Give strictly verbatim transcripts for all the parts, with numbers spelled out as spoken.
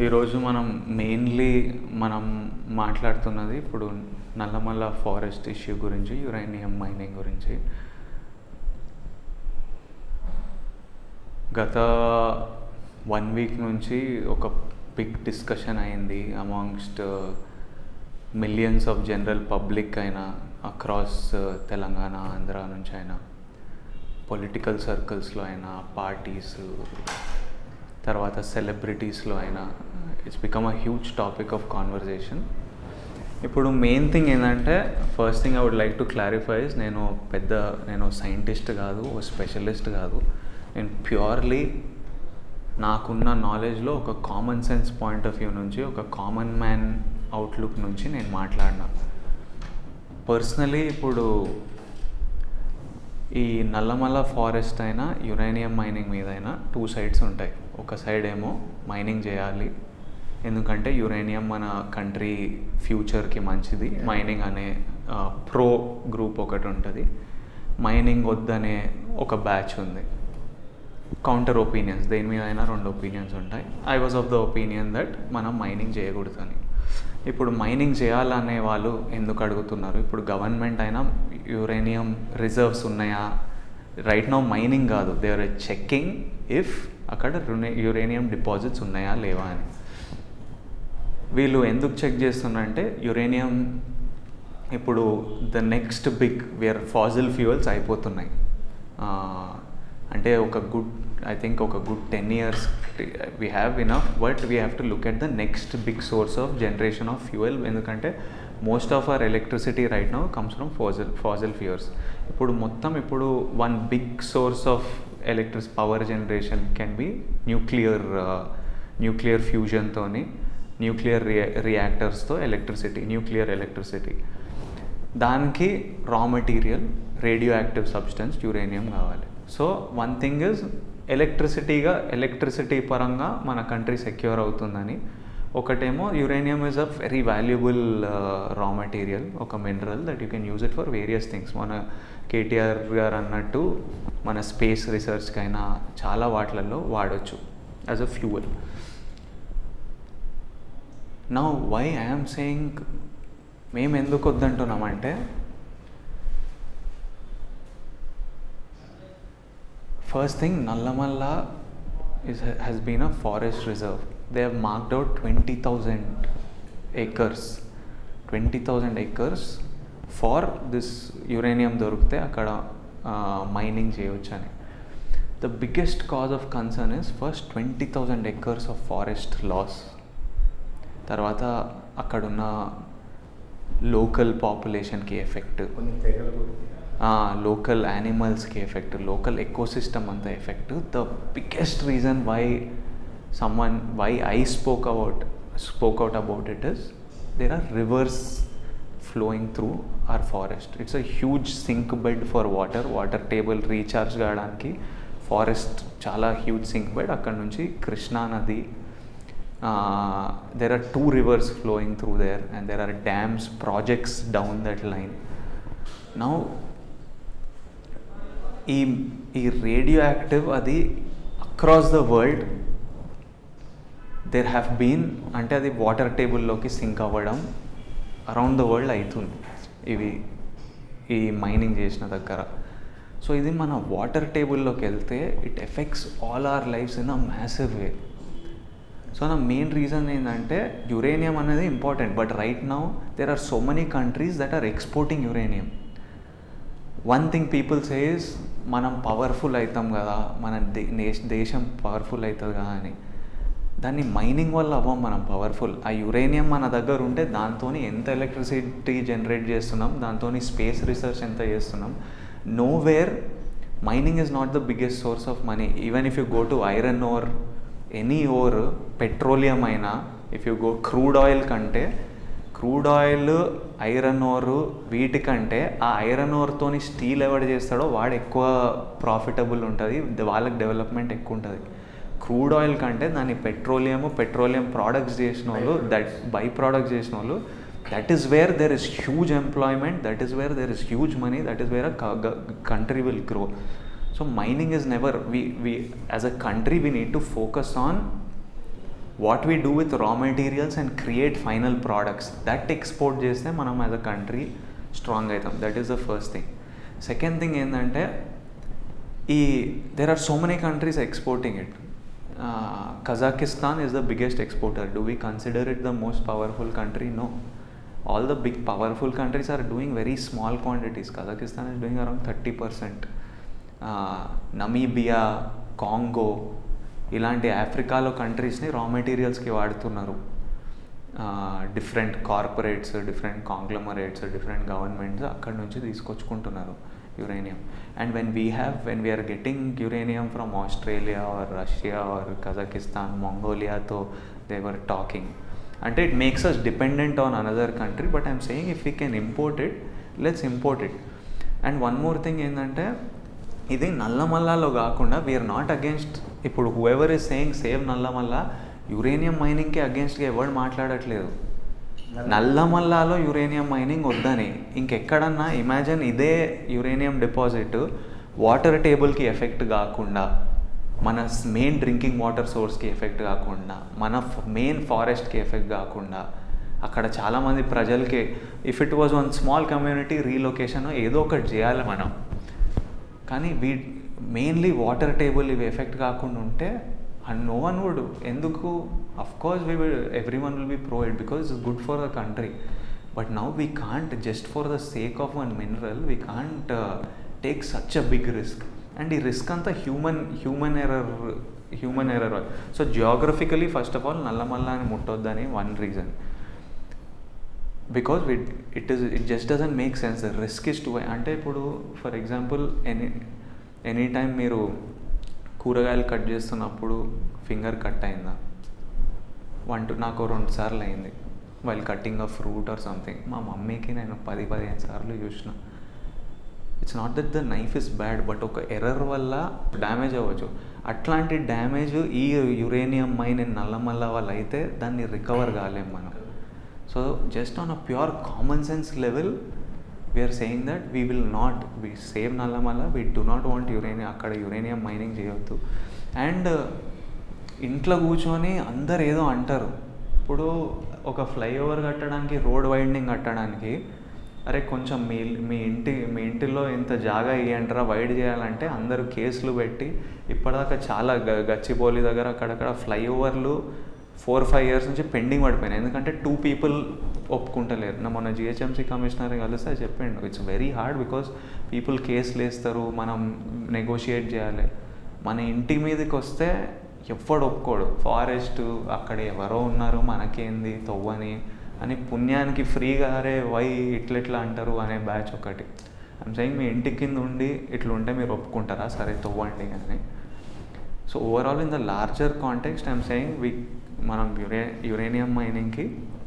ఈరోజు మనం మెయిన్లీ మనం మాట్లాడుతున్నది ఇప్పుడు నల్లమల్ల ఫారెస్ట్ ఇష్యూ గురించి, యురేనియం మైనింగ్ గురించి. గత వన్ వీక్ నుంచి ఒక బిగ్ డిస్కషన్ అయింది amongst millions of general public అయినా, అక్రాస్ తెలంగాణ ఆంధ్ర నుంచి అయినా, పొలిటికల్ సర్కిల్స్లో అయినా, పార్టీస్, తర్వాత సెలబ్రిటీస్లో అయినా it's become a huge topic of conversation. ఇప్పుడు మెయిన్ థింగ్ ఏంటంటే, first thing I would like to clarifies, నేను పెద్ద నేను సైంటిస్ట్ కాదు, ఓ స్పెషలిస్ట్ కాదు. నేను ప్యూర్లీ నాకున్న నాలెడ్జ్లో ఒక common sense point of view నుంచి, ఒక కామన్ మ్యాన్ అవుట్లుక్ నుంచి నేను మాట్లాడినా. పర్సనలీ ఇప్పుడు ఈ నల్లమల్ల ఫారెస్ట్ అయినా, యురేనియం మైనింగ్ మీద అయినా టూ సైడ్స్ ఉంటాయి. ఒక సైడ్ ఏమో మైనింగ్ చేయాలి, ఎందుకంటే యురేనియం మన కంట్రీ ఫ్యూచర్కి మంచిది, మైనింగ్ అనే ప్రో గ్రూప్ ఒకటి ఉంటుంది. మైనింగ్ వద్దనే ఒక బ్యాచ్ ఉంది. కౌంటర్ ఒపీనియన్స్, దేని మీద అయినా రెండు ఒపీనియన్స్ ఉంటాయి. I was of the opinion that మనం మైనింగ్ చేయకూడదని. ఇప్పుడు మైనింగ్ చేయాలనే వాళ్ళు ఎందుకు అడుగుతున్నారు? ఇప్పుడు గవర్నమెంట్ అయినా యురేనియం రిజర్వ్స్ ఉన్నాయా, రైట్ నౌ మైనింగ్ కాదు, దే ఆర్ చెక్కింగ్ ఇఫ్ అక్కడ యురేనియం డిపాజిట్స్ ఉన్నాయా లేవా అని. వీళ్ళు ఎందుకు చెక్ చేస్తున్నారంటే, యురేనియం ఇప్పుడు the next big where fossil fuels అయిపోతున్నాయి. అంటే ఒక గుడ్ ఐ థింక్ ఒక good ten years we have enough, but we have to look at the next big source of generation of fuel. ఎందుకంటే most of our electricity right now comes from Faasil Faasil fuels. ఇప్పుడు మొత్తం ఇప్పుడు one big source of electric power generation can be nuclear nuclear ఫ్యూజన్తోని, nuclear రియా రియాక్టర్స్తో electricity, nuclear electricity. దానికి raw material radioactive substance uranium కావాలి. So one thing is ఎలక్ట్రిసిటీగా electricity పరంగా మన కంట్రీ సెక్యూర్ అవుతుందని. ఒకటేమో uranium is a very valuable raw material, ఒక mineral that you can use it for various things. మన కేటీఆర్ గారు అన్నట్టు మన స్పేస్ రీసెర్చ్కైనా చాలా వాటిలలో వాడచ్చు as a fuel. Now why I'm saying మేము ఎందుకు వద్దంటున్నామంటే, first thing, Nallamala is has been a forest reserve. They have marked out twenty thousand acres twenty thousand acres for this uranium దొరికితే అక్కడ మైనింగ్ చేయవచ్చు అని. The biggest cause of concern is first twenty thousand acres of forest loss. తర్వాత అక్కడున్న local పాపులేషన్కి effect, local యానిమల్స్కి effect, local ecosystem అంతా effect. The biggest reason why someone why I spoke about spoke out about it is there are rivers flowing through our forest. It's a huge sink bed for water. Water table recharge కావడానికి forest చాలా huge sink bed. అక్కడ నుంచి కృష్ణా నది, there are two rivers flowing through there, and there are dams, projects down that line. Now ఈ ఈ radioactive అది across the world there have been, అంటే అది వాటర్ టేబుల్లోకి సింక్ అవ్వడం అరౌండ్ ద వరల్డ్ అవుతుంది ఇవి ఈ మైనింగ్ చేసిన దగ్గర. సో ఇది మన వాటర్ టేబుల్లోకి వెళ్తే it effects all our lives in a massive way. So నా మెయిన్ రీజన్ ఏంటంటే, యురేనియం అనేది important, but right now there are so many countries that are exporting uranium. One thing people says, మనం powerful అవుతాం కదా, మన దేశం powerful అవుతుంది కదా అని. దాన్ని మైనింగ్ వల్ల అవ్వం మనం పవర్ఫుల్. ఆ యురేనియం మన దగ్గర ఉంటే దాంతో ఎంత ఎలక్ట్రిసిటీ జనరేట్ చేస్తున్నాం, దాంతో స్పేస్ రీసెర్చ్ ఎంత చేస్తున్నాం. Nowhere mining is not the biggest source of money. Even if you go to iron ore, any ore, petroleum అయినా, if you go crude oil కంటే, క్రూడ్ ఆయిల్, ఐరన్ ఓర్, వీటికంటే ఆ iron ఓర్తోని steel ఎవడు చేస్తాడో వాడు ఎక్కువ profitable ఉంటుంది, వాళ్ళకి డెవలప్మెంట్ ఎక్కువ ఉంటుంది. క్రూడ్ ఆయిల్ కంటే దాన్ని పెట్రోలియము, పెట్రోలియం ప్రోడక్ట్స్ చేసిన వాళ్ళు, దట్ బై ప్రోడక్ట్స్ చేసిన వాళ్ళు, that is where there is huge employment, that is where there is huge money, that is where a country will grow. So mining is never, we we as a country we need to focus on what we do with raw materials and create final products that export చేస్తే మనం as a country strong అవుతాం. That is the first thing. Second thing ఏంటంటే ఈ there are so many countries exporting it. Kazakhstan is the biggest exporter. Do we consider it the most powerful country? No. All the big powerful countries are doing very small quantities. Kazakhstan is doing around thirty percent. Uh, Namibia, Congo, ఇలాంటి ఆఫ్రికాలో కంట్రీస్ని raw మెటీరియల్స్కి వాడుతున్నారు. Different corporates, different conglomerates, different governments అక్కడ నుంచి తీసుకొచ్చుకుంటున్నారు uranium. And when we have when we're getting uranium from Australia or Russia or Kazakhstan, మంగోలియాతో they were talking. అంటే it makes us dependent on another country. But I'm saying if we can import it, let's import it. And one more thing ఏంటంటే ఇది నల్లమల్లాలో కాకుండా we're not against. ఇప్పుడు whoever is saying save Nallamala, uranium మైనింగ్కి అగేన్స్ట్గా ఎవరు మాట్లాడట్లేదు. నల్లమల్లాలో uranium mining వద్దని. ఇంకెక్కడన్నా ఇమాజిన్ ఇదే యురేనియం డిపాజిట్ వాటర్ టేబుల్కి ఎఫెక్ట్ కాకుండా, మన మెయిన్ డ్రింకింగ్ వాటర్ సోర్స్కి ఎఫెక్ట్ కాకుండా, మన మెయిన్ ఫారెస్ట్కి ఎఫెక్ట్ కాకుండా, అక్కడ చాలామంది ప్రజలకి if it was one small community relocation ఏదో ఒకటి చేయాలి మనం. కానీ వీ మెయిన్లీ వాటర్ టేబుల్ ఇవి ఎఫెక్ట్ కాకుండా ఉంటే అండ్ నో వన్ వుడ్. ఎందుకు? Of course we will everyone will be pro it because it's good for the country. But now we can't just for the sake of one mineral we can't take such a big risk. And ఈ risk అంతా human human error human error so geographically first of all Nallamala అని ముట్టొద్దని one reason. Because it it is it just doesn't make sense. The risk is too. అంటే ఇప్పుడు for example any any time మీరు కూరగాయలు cut చేస్తున్నప్పుడు finger cut అయిందా? One two నాకు రెండు సార్లు అయింది while cutting a fruit or something. మా మమ్మీకి నేను పది పదిహేను సార్లు చూసిన. It's not that the knife is bad, but ఒక ఎర్రర్ వల్ల డ్యామేజ్ అవ్వచ్చు. అట్లాంటి డ్యామేజ్ ఈ యురేనియం మైన్ నల్లమల్ల వల్ల అయితే దాన్ని రికవర్ కాలేం మనం. So just on a pure common sense level we're saying that we will not we save Nallamala, we do not want uranium, అక్కడ యురేనియం మైనింగ్ చేయొద్దు. అండ్ ఇంట్లో కూర్చొని అందరు ఏదో అంటారు. ఇప్పుడు ఒక ఫ్లైఓవర్ కట్టడానికి, రోడ్ వైండింగ్ కట్టడానికి, అరే కొంచెం మీ మీ ఇంటి మీ ఇంటిలో ఇంత జాగా ఇవ్వంటారా వైడ్ చేయాలంటే అందరూ కేసులు పెట్టి ఇప్పటిదాకా చాలా గ గచ్చిబౌలి దగ్గర అక్కడక్కడ ఫ్లైఓవర్లు ఫోర్ ఫైవ్ ఇయర్స్ నుంచి పెండింగ్ పడిపోయినాయి. ఎందుకంటే టూ పీపుల్ ఒప్పుకుంటలేరు. నా మొన్న జిహెచ్ఎంసీ కమిషనర్ కలిస్తే చెప్పిండు it's very hard because people కేసులు వేస్తారు, మనం నెగోషియేట్ చేయాలి. మన ఇంటి మీదకి వస్తే ఎవ్వడు ఒప్పుకోడు. ఫారెస్ట్ అక్కడ ఎవరో ఉన్నారు మనకేంది తవ్వని అని పుణ్యానికి ఫ్రీగా అరే వై ఇట్లెట్లా అంటారు అనే బ్యాచ్ ఒకటి. ఐమ్ సెయింగ్ మీ ఇంటి కింద ఉండి ఇట్లా ఉంటే మీరు ఒప్పుకుంటారా? సరే తవ్వండి అని. So overall in the larger context I'm saying we మనం యురే యురేనియం మైనింగ్కి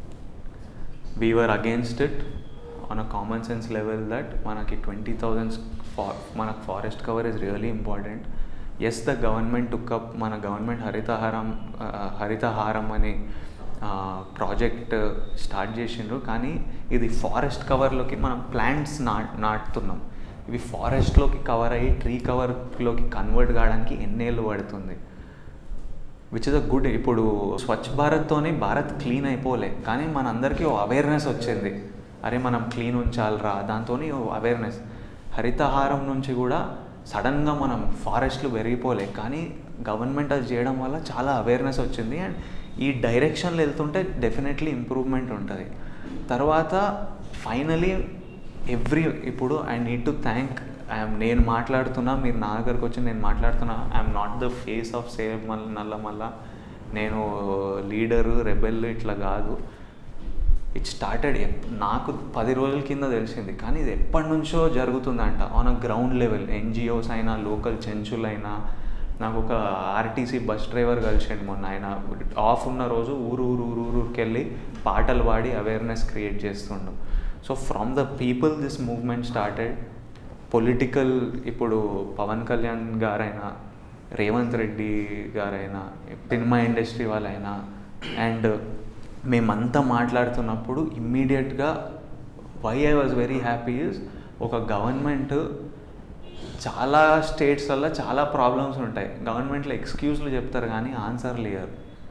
we were against it on a common sense level that మనకి ట్వంటీ థౌజండ్స్ ఫా మనకు forest cover is really important. As the government took up మన government Harithaharam Harithaharam అని project start చేసిండ్రు. కానీ ఇది ఫారెస్ట్ కవర్లోకి మనం ప్లాంట్స్ నా నాటుతున్నాం. ఇవి ఫారెస్ట్లోకి కవర్ అయ్యి ట్రీ కవర్లోకి కన్వర్ట్ కావడానికి ఎన్నేళ్ళు పడుతుంది, విచ్ ఇస్ అ గుడ్. ఇప్పుడు స్వచ్ఛ భారత్తోనే భారత్ క్లీన్ అయిపోలే, కానీ మనందరికీ ఓ అవేర్నెస్ వచ్చింది, అరే మనం క్లీన్ ఉంచాలరా, దాంతో అవేర్నెస్. హరితహారం నుంచి కూడా సడన్గా మనం ఫారెస్ట్లు పెరిగిపోలే, కానీ గవర్నమెంట్ అది చేయడం వల్ల చాలా అవేర్నెస్ వచ్చింది. అండ్ ఈ డైరెక్షన్లో వెళ్తుంటే డెఫినెట్లీ ఇంప్రూవ్మెంట్ ఉంటుంది. తర్వాత ఫైనలీ ఎవ్రీ ఇప్పుడు I need to thank I'm నేను మాట్లాడుతున్నా, మీరు నా దగ్గరకు వచ్చి నేను మాట్లాడుతున్నా, I'm not the face of save మల్ల నల్లమల్ల, నేను లీడరు రెబెల్ ఇట్లా కాదు. ఇట్ స్టార్టెడ్ నాకు పది రోజుల కింద తెలిసింది, కానీ ఇది ఎప్పటి నుంచో జరుగుతుందంట on a ground level. NGOs అయినా లోకల్ చెంచులైనా, నాకు ఒక ఆర్టీసీ బస్ డ్రైవర్ కలిసిండు మొన్న. ఆయన ఆఫ్ ఉన్న రోజు ఊరు ఊరు ఊరు ఊరికి వెళ్ళి పాటలు పాడి అవేర్నెస్ క్రియేట్ చేస్తుండు. So from the people this movement started. Political ఇప్పుడు పవన్ కళ్యాణ్ గారైనా, రేవంత్ రెడ్డి గారైనా, సినిమా ఇండస్ట్రీ వాళ్ళైనా, అండ్ మేమంతా మాట్లాడుతున్నప్పుడు ఇమ్మీడియట్గా why I was very happy is ఒక గవర్నమెంట్ చాలా స్టేట్స్ వల్ల చాలా ప్రాబ్లమ్స్ ఉంటాయి, గవర్నమెంట్లో ఎక్స్క్యూజ్లు చెప్తారు కానీ ఆన్సర్లు ఇయ్యరు.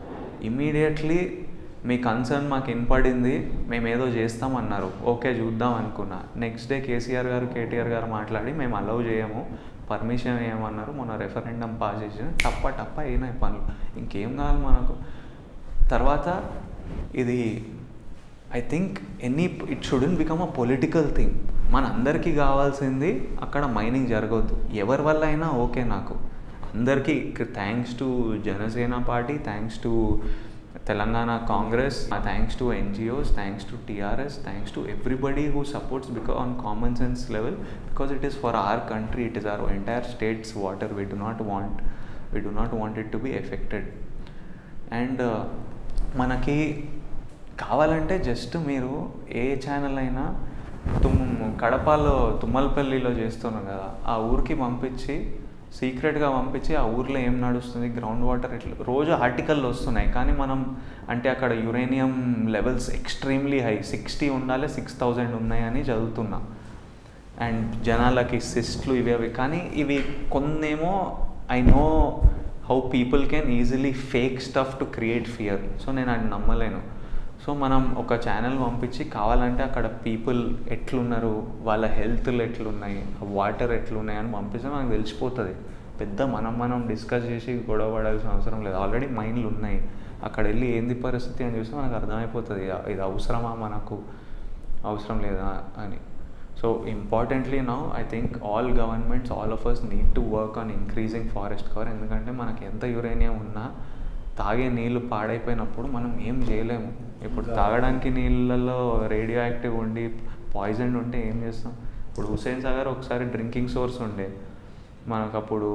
ఇమీడియట్లీ మీ కన్సర్న్ మాకు వినపడింది, మేము ఏదో చేస్తామన్నారు, ఓకే చూద్దాం అనుకున్నా. నెక్స్ట్ డే కేసీఆర్ గారు కేటీఆర్ గారు మాట్లాడి మేము అలౌ చేయము, పర్మిషన్ ఏమన్నారు, మొన్న రెఫరెండం పాస్ చేసి టప్ప టప్ప అయినాయి పనులు. ఇంకేం కావాలి మనకు? తర్వాత ఇది I think any it shouldn't become a political thing. మన అందరికీ కావాల్సింది అక్కడ మైనింగ్ జరగవద్దు. ఎవరి వల్ల అయినా ఓకే నాకు. అందరికీ thanks to Janasena party, thanks to Telangana Congress, thanks to NGOs, thanks to TRS, thanks to everybody who supports because on common sense level, because it is for our country, it is our entire states water. We do not want we do not want it to be affected. And మనకి కావాలంటే just మీరు ఏ channel అయినా తుమ్ కడపలో తుమ్మలపల్లిలో చేస్తున్నాం కదా, ఆ ఊరికి పంపించి సీక్రెట్గా పంపించి ఆ ఊర్లో ఏం నడుస్తుంది, గ్రౌండ్ వాటర్ ఇట్లా రోజు ఆర్టికల్లు వస్తున్నాయి. కానీ మనం అంటే అక్కడ uranium levels extremely high, sixty ఉండాలి, సిక్స్ థౌజండ్ ఉన్నాయని చదువుతున్నా. అండ్ జనాలకి సిస్ట్లు ఇవి అవి. కానీ ఇవి కొన్నేమో I know how people can easily fake stuff to create fear. So నేను అది నమ్మలేను. సో మనం ఒక ఛానల్ పంపించి కావాలంటే అక్కడ పీపుల్ ఎట్లున్నారు, వాళ్ళ హెల్త్లు ఎట్లున్నాయి, వాటర్ ఎట్లున్నాయి అని పంపిస్తే మనకు తెలిసిపోతుంది. పెద్ద మనం మనం డిస్కస్ చేసి గొడవ పడాల్సిన అవసరం లేదు. ఆల్రెడీ మైండ్లు ఉన్నాయి. అక్కడ వెళ్ళి ఏంది పరిస్థితి అని చూస్తే మనకు అర్థమైపోతుంది ఇది అవసరమా మనకు, అవసరం లేదా అని. So importantly now I think all governments, all of us need to work on increasing forest cover. ఎందుకంటే మనకి ఎంత యురేనియం ఉన్నా తాగే నీళ్ళు పాడైపోయినప్పుడు మనం ఏం చేయలేము. ఇప్పుడు తాగడానికి నీళ్ళల్లో రేడియో యాక్టివ్ ఉండి పాయిజన్ ఉంటే ఏం చేస్తాం? ఇప్పుడు హుస్సేన్ సాగర్ ఒకసారి డ్రింకింగ్ సోర్స్ ఉండే మనకు. అప్పుడు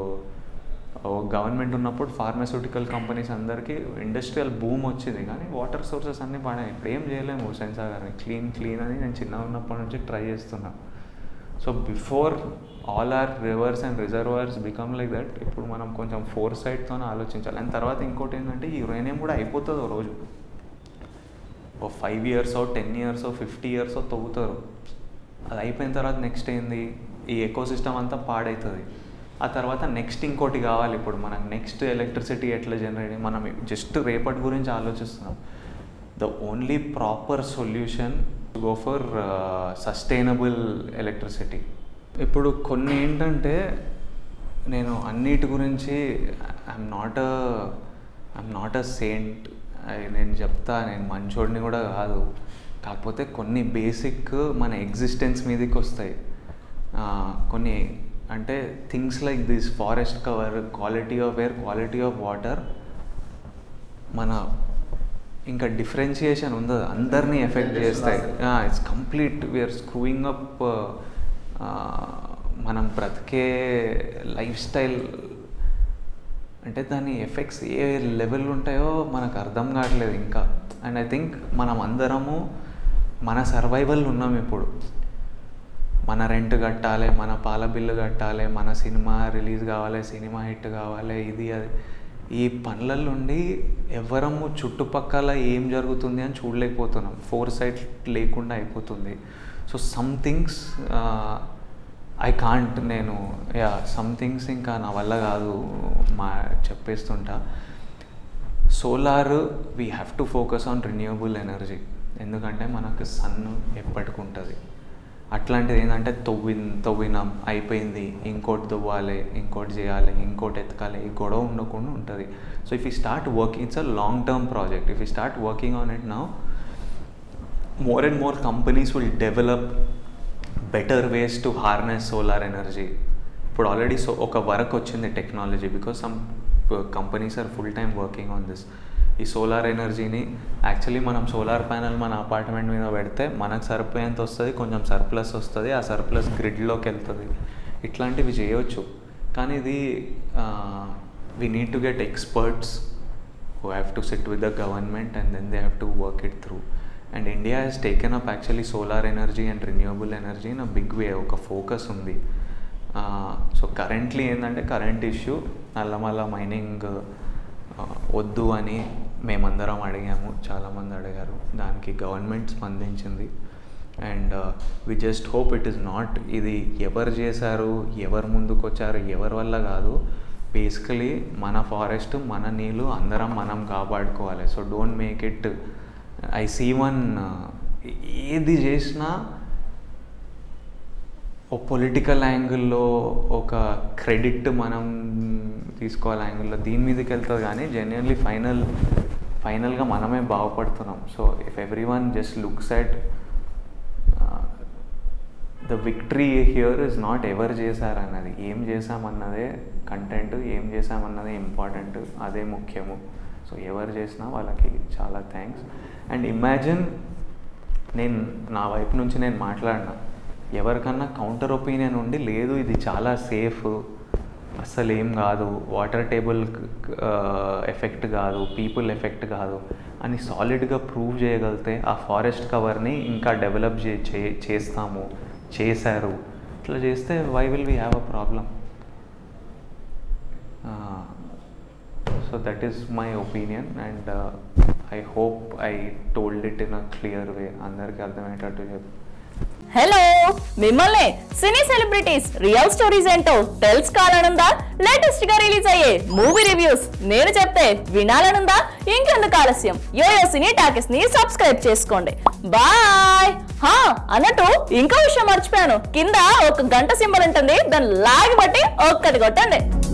గవర్నమెంట్ ఉన్నప్పుడు ఫార్మాస్యూటికల్ కంపెనీస్ అందరికీ ఇండస్ట్రియల్ బూమ్ వచ్చింది, కానీ వాటర్ సోర్సెస్ అన్నీ పాడాయి. ఇప్పుడు ఏం చేయలేము హుస్సేన్ సాగర్ని క్లీన్ క్లీన్ అని నేను చిన్నగా ఉన్నప్పటి నుంచి ట్రై చేస్తున్నాను. So before all our rivers and reservoirs become like that, ఇప్పుడు మనం కొంచెం ఫోర్ సైడ్తోనే ఆలోచించాలి. అండ్ తర్వాత ఇంకోటి ఏంటంటే ఈ యురేనియం కూడా అయిపోతుంది ఓ రోజు. ఓ five years ten years fifty years తవ్వుతారు. అది అయిపోయిన తర్వాత నెక్స్ట్ ఏంది, ఈ ఎకోసిస్టమ్ అంతా పాడవుతుంది. ఆ తర్వాత నెక్స్ట్ ఇంకోటి కావాలి. ఇప్పుడు మనకు నెక్స్ట్ ఎలక్ట్రిసిటీ ఎట్లా జనరేట్, మనం జస్ట్ రేపటి గురించి ఆలోచిస్తున్నాం. The only proper solution go for sustainable electricity. ఇప్పుడు కొన్ని ఏంటంటే నేను అన్నిటి గురించి I'm not a I'm not a saint, నేను చెప్తా నేను మంచోడిని కూడా కాదు. కాకపోతే కొన్ని బేసిక్ మన ఎగ్జిస్టెన్స్ మీదకి వస్తాయి కొన్ని. అంటే things like this forest cover, quality of air, quality of water, మన ఇంకా డిఫరెన్షియేషన్ ఉండదు, అందరినీ ఎఫెక్ట్ చేస్తాయి. It's complete we're screwing up మనం బ్రతికే లైఫ్ స్టైల్. అంటే దాని ఎఫెక్ట్స్ ఏ లెవెల్ ఉంటాయో మనకు అర్థం కావట్లేదు ఇంకా. అండ్ ఐ థింక్ మనం అందరము మన సర్వైవల్ ఉన్నాం ఇప్పుడు. మన రెంట్ కట్టాలి, మన పాల బిల్లు కట్టాలి, మన సినిమా రిలీజ్ కావాలి, సినిమా హిట్ కావాలి, ఇది అది. ఈ పనుల నుండి ఎవరము చుట్టుపక్కల ఏం జరుగుతుంది అని చూడలేకపోతున్నాం. ఫోర్ సైట్ లేకుండా అయిపోతుంది. So some things I can't, నేను యా సమ్ థింగ్స్ ఇంకా నా వల్ల కాదు మా చెప్పేస్తుంటా. Solar we have to focus on renewable energy. ఎందుకంటే మనకు సన్ ఎప్పటికి ఉంటుంది. అట్లాంటిది ఏంటంటే తవ్వి తవ్వినాం అయిపోయింది, ఇంకోటి తవ్వాలి, ఇంకోటి చేయాలి, ఇంకోటి ఎతకాలి, ఈ గొడవ ఉండకుండా ఉంటుంది. So if you start working, it's a long term project. If you start working on it now, more and more companies will develop better ways to harness solar energy. ఇప్పుడు ఆల్రెడీ సో ఒక work వచ్చింది technology, because some companies are full time working on this. ఈ solar ఎనర్జీని actually మనం solar panel మన apartment మీద పెడితే మనకు సరిపోయేంత వస్తుంది, కొంచెం సర్ప్లస్ వస్తుంది, ఆ సర్ప్లస్ గ్రిడ్లోకి వెళ్తుంది. ఇట్లాంటివి చేయవచ్చు. కానీ ఇది we need to get experts who have to sit with the government and then they have to work it through. And India has taken up actually solar energy and renewable energy in a big way. ఒక focus ఉంది. So currently ఏంటంటే current issue Nallamala mining వద్దు అని మేమందరం అడిగాము, చాలామంది అడిగారు. దానికి గవర్నమెంట్ స్పందించింది. And we just hope it is not, ఇది ఎవరు చేశారు, ఎవరు ముందుకు వచ్చారు, ఎవరి వల్ల కాదు. బేసికలీ మన ఫారెస్ట్ మన నీళ్ళు అందరం మనం కాపాడుకోవాలి. So don't make it I see one ఏది చేసినా ఓ పొలిటికల్ యాంగిల్లో ఒక క్రెడిట్ మనం తీసుకోవాలి యాంగిల్లో దీని మీదకి వెళ్తుంది. కానీ జెన్యున్లీ ఫైనల్ ఫైనల్గా మనమే బాగుపడుతున్నాం. So if everyone just looks at the victory here is not ఎవరు చేశారన్నది, ఏం చేశామన్నదే కంటెంట్, ఏం చేశామన్నదే ఇంపార్టెంట్, అదే ముఖ్యము. సో ఎవరు చేసినా వాళ్ళకి చాలా థ్యాంక్స్. అండ్ ఇమాజిన్ నేను నా వైపు నుంచి నేను మాట్లాడినా, ఎవరికన్నా కౌంటర్ ఒపీనియన్ ఉండి లేదు ఇది చాలా సేఫ్, అస్సలు ఏం కాదు, వాటర్ టేబుల్ ఎఫెక్ట్ కాదు, పీపుల్ ఎఫెక్ట్ కాదు అని సాలిడ్గా ప్రూవ్ చేయగలిగితే ఆ ఫారెస్ట్ కవర్ని ఇంకా డెవలప్ చే చేస్తాము చేశారు ఇట్లా చేస్తే why will we have a problem. So that is my opinion and I hope I told it in a clear way, అందరికీ అర్థమయ్యేటట్టు చెప్పి. హలో, మిమ్మల్ని సినీ సెలబ్రిటీస్ రియల్ స్టోరీస్ ఏంటో తెలుసుకోవాలనుందా? లేటెస్ట్ గా రిలీజ్ అయ్యే మూవీ రివ్యూస్ నేను చెప్తే వినాలనుందా? ఇంకెందుకు ఆలస్యం, యోయో సినీ టాకీస్ ని సబ్స్క్రైబ్ చేసుకోండి. బాయ్. హా అన్నట్టు ఇంకో విషయం మర్చిపోయాను, కింద ఒక గంట సింబల్ ఉంటుంది, దాన్ని లాగి బట్టి ఒక్కటి కొట్టండి.